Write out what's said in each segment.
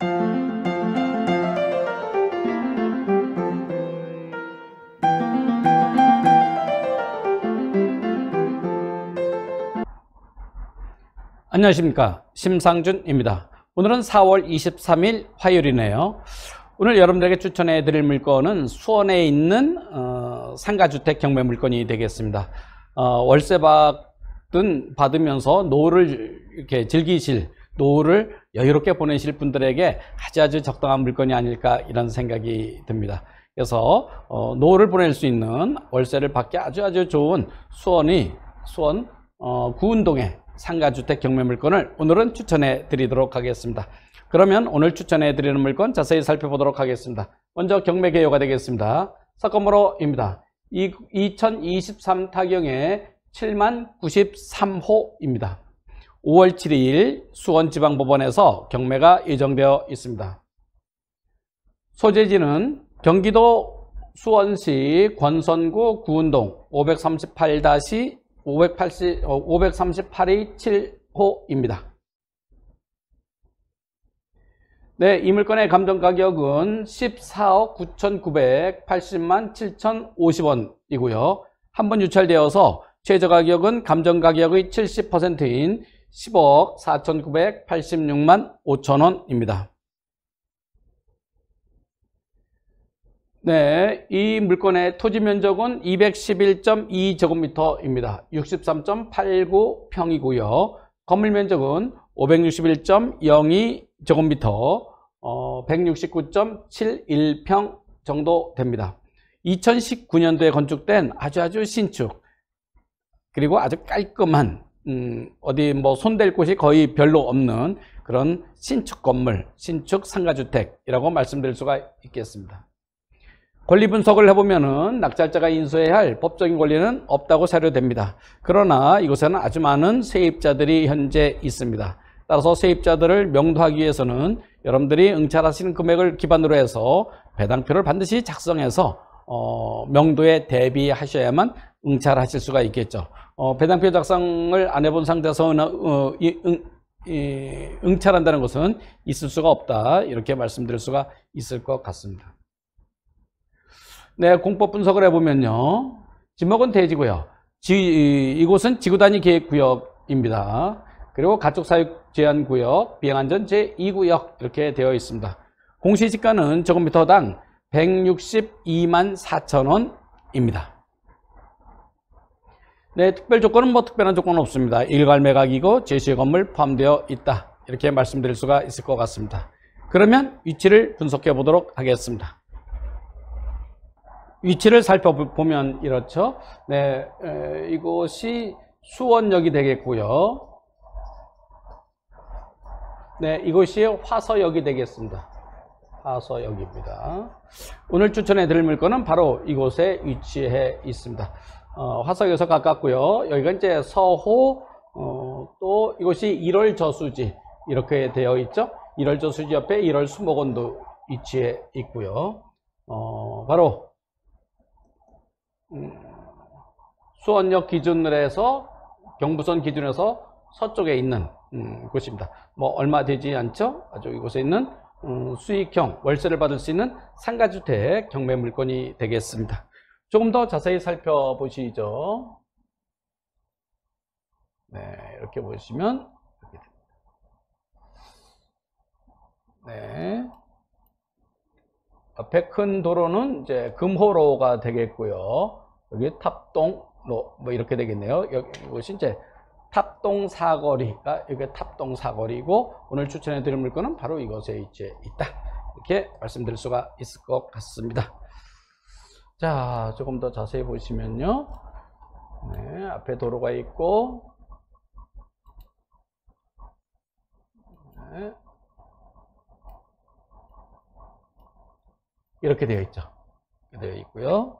안녕하십니까, 심상준입니다. 오늘은 4월 23일 화요일이네요. 오늘 여러분들에게 추천해 드릴 물건은 수원에 있는 상가주택 경매 물건이 되겠습니다. 월세 받으면서 노후를 이렇게 즐기실, 노후를 여유롭게 보내실 분들에게 아주 적당한 물건이 아닐까 이런 생각이 듭니다. 그래서 노후를 보낼 수 있는, 월세를 받기 아주 좋은 수원 구운동의 상가주택 경매 물건을 오늘은 추천해 드리도록 하겠습니다. 그러면 오늘 추천해 드리는 물건 자세히 살펴보도록 하겠습니다. 먼저 경매 개요가 되겠습니다. 사건번호입니다. 2023 타경의 7093호입니다. 5월 7일 수원지방법원에서 경매가 예정되어 있습니다. 소재지는 경기도 수원시 권선구 구운동 538-532-7호입니다. 네, 이 물건의 감정가격은 14억 9,980만 7,050원이고요. 한번 유찰되어서 최저가격은 감정가격의 70%인 10억 4,986만 5천원입니다. 네, 이 물건의 토지 면적은 211.2제곱미터입니다. 63.89평이고요. 건물 면적은 561.02제곱미터, 169.71평 정도 됩니다. 2019년도에 건축된 아주 신축, 그리고 아주 깔끔한, 어디 뭐 손댈 곳이 거의 별로 없는 그런 신축 건물, 신축 상가주택이라고 말씀드릴 수가 있겠습니다. 권리 분석을 해보면은 낙찰자가 인수해야 할 법적인 권리는 없다고 사료됩니다. 그러나 이곳에는 아주 많은 세입자들이 현재 있습니다. 따라서 세입자들을 명도하기 위해서는 여러분들이 응찰하시는 금액을 기반으로 해서 배당표를 반드시 작성해서 명도에 대비하셔야만 응찰하실 수가 있겠죠. 배당표 작성을 안 해본 상태에서 응찰한다는 것은 있을 수가 없다, 이렇게 말씀드릴 수가 있을 것 같습니다. 네, 공법 분석을 해보면요, 지목은 대지고요. 이곳은 지구단위 계획구역입니다. 그리고 가축사육 제한구역, 비행안전 제2구역 이렇게 되어 있습니다. 공시지가는 제곱미터당 162만 4천원입니다. 네, 특별조건은 특별한 조건은 없습니다. 일괄 매각이고 제시의 건물 포함되어 있다, 이렇게 말씀드릴 수가 있을 것 같습니다. 그러면 위치를 분석해 보도록 하겠습니다. 위치를 살펴보면 이렇죠. 네, 이곳이 수원역이 되겠고요. 네, 이곳이 화서역이 되겠습니다. 화서역입니다. 오늘 추천해 드릴 물건은 바로 이곳에 위치해 있습니다. 화서역에서 가깝고요. 여기가 이제 서호, 또 이곳이 1월 저수지 이렇게 되어 있죠. 1월 저수지 옆에 1월 수목원도 위치해 있고요. 바로 수원역 기준으로 해서 경부선 기준에서 서쪽에 있는 곳입니다. 뭐 얼마 되지 않죠? 아주 이곳에 있는 수익형 월세를 받을 수 있는 상가주택 경매 물건이 되겠습니다. 조금 더 자세히 살펴보시죠. 네, 이렇게 보시면 이렇게 됩니다. 네, 앞에 큰 도로는 이제 금호로가 되겠고요. 여기 탑동로 뭐 이렇게 되겠네요. 이것이 이제 탑동사거리가, 이게 탑동사거리고, 오늘 추천해 드릴 물건은 바로 이것에 위치해 있다, 이렇게 말씀드릴 수가 있을 것 같습니다. 자, 조금 더 자세히 보시면요, 네, 앞에 도로가 있고, 네, 이렇게 되어 있죠. 되어 있고요.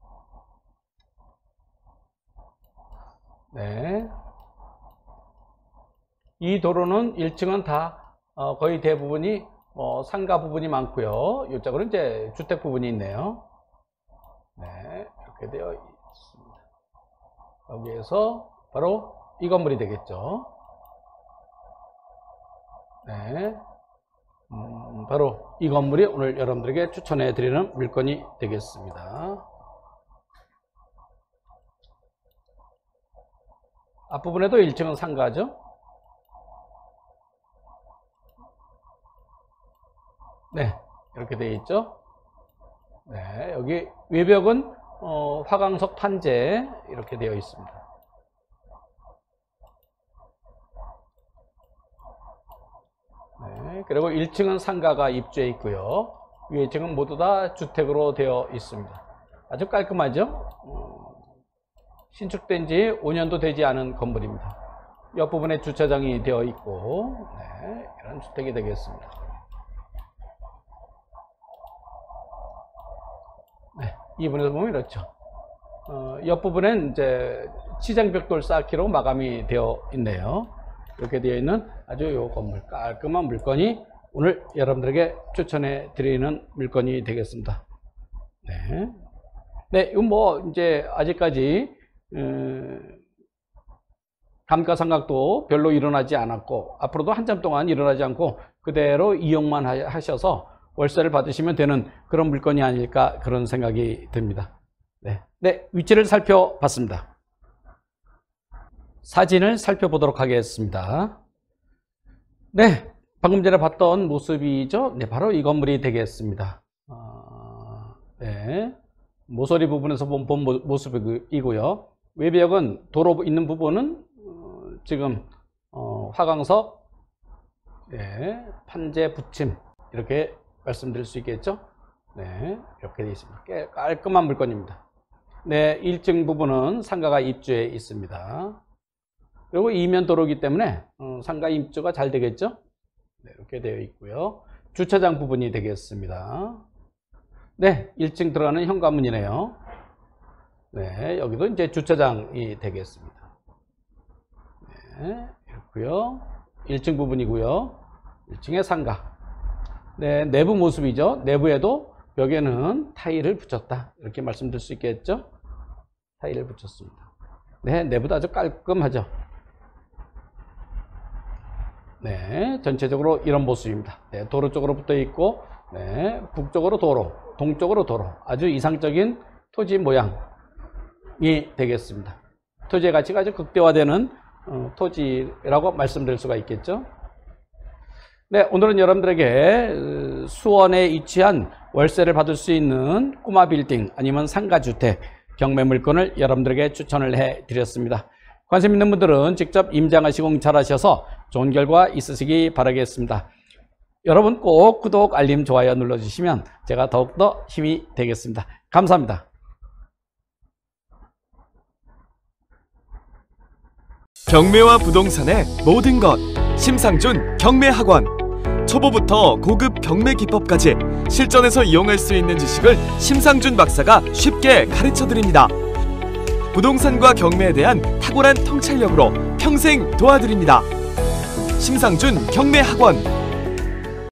네, 이 도로는 1층은 다 거의 대부분이 상가 부분이 많고요. 이쪽으로 이제 주택 부분이 있네요. 네, 이렇게 되어 있습니다. 여기에서 바로 이 건물이 되겠죠. 네, 바로 이 건물이 오늘 여러분들에게 추천해 드리는 물건이 되겠습니다. 앞부분에도 1층은 상가죠. 네, 이렇게 되어 있죠. 네, 여기 외벽은 화강석 판재 이렇게 되어 있습니다. 네, 그리고 1층은 상가가 입주해 있고요. 위에 2층은 모두 다 주택으로 되어 있습니다. 아주 깔끔하죠? 신축된 지 5년도 되지 않은 건물입니다. 옆부분에 주차장이 되어 있고, 네, 이런 주택이 되겠습니다. 네, 이 부분에서 보면 이렇죠. 옆부분엔 이제 치장벽돌 쌓기로 마감이 되어 있네요. 이렇게 되어 있는 아주 요 건물, 깔끔한 물건이 오늘 여러분들에게 추천해 드리는 물건이 되겠습니다. 네. 네, 이건 뭐 이제 아직까지 감가상각도 별로 일어나지 않았고 앞으로도 한참 동안 일어나지 않고 그대로 이용만 하셔서 월세를 받으시면 되는 그런 물건이 아닐까 그런 생각이 듭니다. 네, 네, 위치를 살펴봤습니다. 사진을 살펴보도록 하겠습니다. 네, 방금 전에 봤던 모습이죠. 네, 바로 이 건물이 되겠습니다. 네, 모서리 부분에서 본 모습이고요. 외벽은 도로 있는 부분은 지금 화강석, 네, 판재 붙임 이렇게 말씀드릴 수 있겠죠. 네, 이렇게 되어 있습니다. 깔끔한 물건입니다. 네, 1층 부분은 상가가 입주해 있습니다. 그리고 이면 도로이기 때문에 상가 입주가 잘 되겠죠. 네, 이렇게 되어 있고요. 주차장 부분이 되겠습니다. 네, 1층 들어가는 현관문이네요. 네, 여기도 이제 주차장이 되겠습니다. 네, 이렇고요. 1층 부분이고요. 1층에 상가. 네, 내부 모습이죠. 내부에도 벽에는 타일을 붙였다. 이렇게 말씀드릴 수 있겠죠. 타일을 붙였습니다. 네, 내부도 아주 깔끔하죠. 네, 전체적으로 이런 모습입니다. 네, 도로 쪽으로 붙어 있고, 네, 북쪽으로 도로, 동쪽으로 도로. 아주 이상적인 토지 모양이 되겠습니다. 토지의 가치가 아주 극대화되는 토지라고 말씀드릴 수가 있겠죠. 네, 오늘은 여러분들에게 수원에 위치한 월세를 받을 수 있는 꼬마 빌딩 아니면 상가주택 경매 물건을 여러분들에게 추천을 해 드렸습니다. 관심 있는 분들은 직접 임장하시고 공찰하셔서 좋은 결과 있으시기 바라겠습니다. 여러분 꼭 구독, 알림, 좋아요 눌러주시면 제가 더욱더 힘이 되겠습니다. 감사합니다. 경매와 부동산의 모든 것 심상준 경매학원. 초보부터 고급 경매 기법까지 실전에서 이용할 수 있는 지식을 심상준 박사가 쉽게 가르쳐드립니다. 부동산과 경매에 대한 탁월한 통찰력으로 평생 도와드립니다. 심상준 경매학원.